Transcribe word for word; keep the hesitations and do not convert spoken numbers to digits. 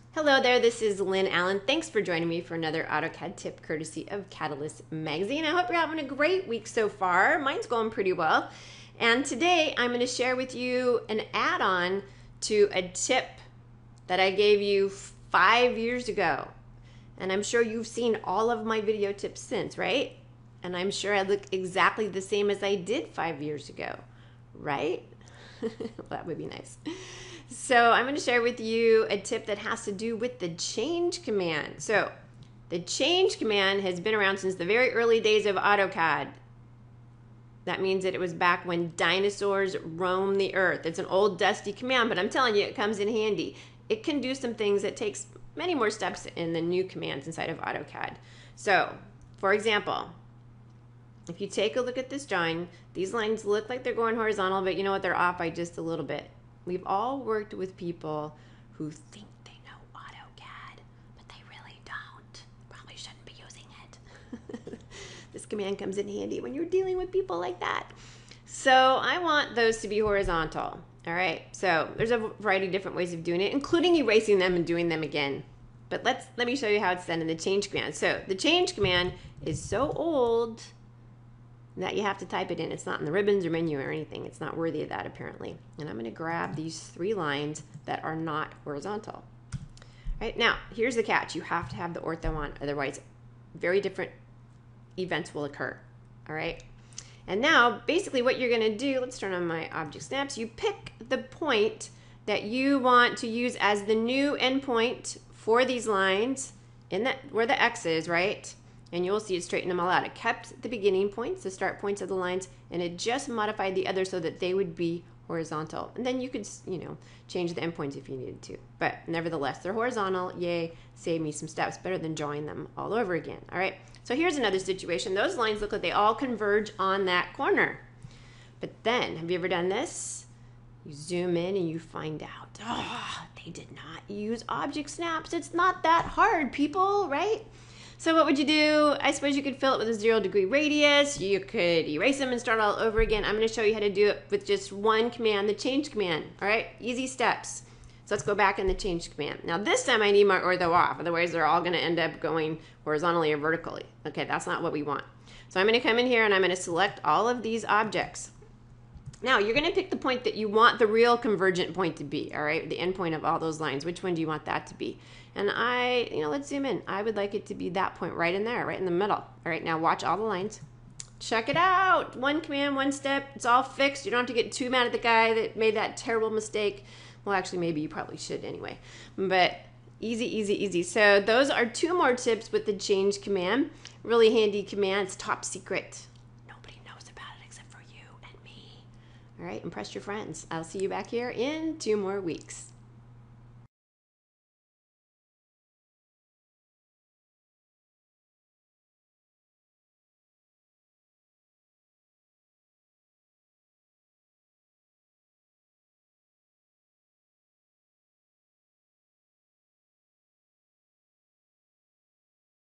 Hello there, this is Lynn Allen. Thanks for joining me for another AutoCAD tip courtesy of Cadalyst magazine. I hope you're having a great week so far. Mine's going pretty well. And today I'm going to share with you an add-on to a tip that I gave you five years ago. And I'm sure you've seen all of my video tips since, right? And I'm sure I look exactly the same as I did five years ago, right? Well, that would be nice. So I'm going to share with you a tip that has to do with the change command. So the change command has been around since the very early days of AutoCAD. That means that it was back when dinosaurs roamed the earth. It's an old dusty command, but I'm telling you, it comes in handy. It can do some things that takes many more steps in the new commands inside of AutoCAD. So, for example, if you take a look at this drawing, these lines look like they're going horizontal, but you know what? They're off by just a little bit. We've all worked with people who think they know AutoCAD, but they really don't. Probably shouldn't be using it. This command comes in handy when you're dealing with people like that. So I want those to be horizontal. All right, so there's a variety of different ways of doing it, including erasing them and doing them again. But let's let me show you how it's done in the change command. So the change command is so old that you have to type it in. It's not in the ribbons or menu or anything. It's not worthy of that apparently. And I'm going to grab these three lines that are not horizontal. Right now, here's the catch. You have to have the ortho on, otherwise very different events will occur. All right. And now basically what you're going to do, let's turn on my object snaps. You pick the point that you want to use as the new endpoint for these lines in that where the X is, right? And you'll see it straightened them all out. It kept the beginning points, the start points of the lines, and it just modified the others so that they would be horizontal. And then you could, you know, change the endpoints if you needed to. But nevertheless, they're horizontal. Yay, save me some steps. Better than drawing them all over again. All right, so here's another situation. Those lines look like they all converge on that corner. But then, have you ever done this? You zoom in and you find out, oh, they did not use object snaps. It's not that hard, people, right? So what would you do? I suppose you could fill it with a zero degree radius. You could erase them and start all over again. I'm going to show you how to do it with just one command, the change command. All right, easy steps. So let's go back in the change command. Now this time I need my ortho off. Otherwise they're all going to end up going horizontally or vertically. Okay, that's not what we want. So I'm going to come in here and I'm going to select all of these objects. Now you're going to pick the point that you want the real convergent point to be, all right? The end point of all those lines. Which one do you want that to be? And I, you know, let's zoom in. I would like it to be that point right in there, right in the middle. All right, now watch all the lines. Check it out. One command, one step. It's all fixed. You don't have to get too mad at the guy that made that terrible mistake. Well, actually, maybe you probably should anyway. But easy, easy, easy. So those are two more tips with the change command. Really handy command. It's top secret. All right, impress your friends. I'll see you back here in two more weeks.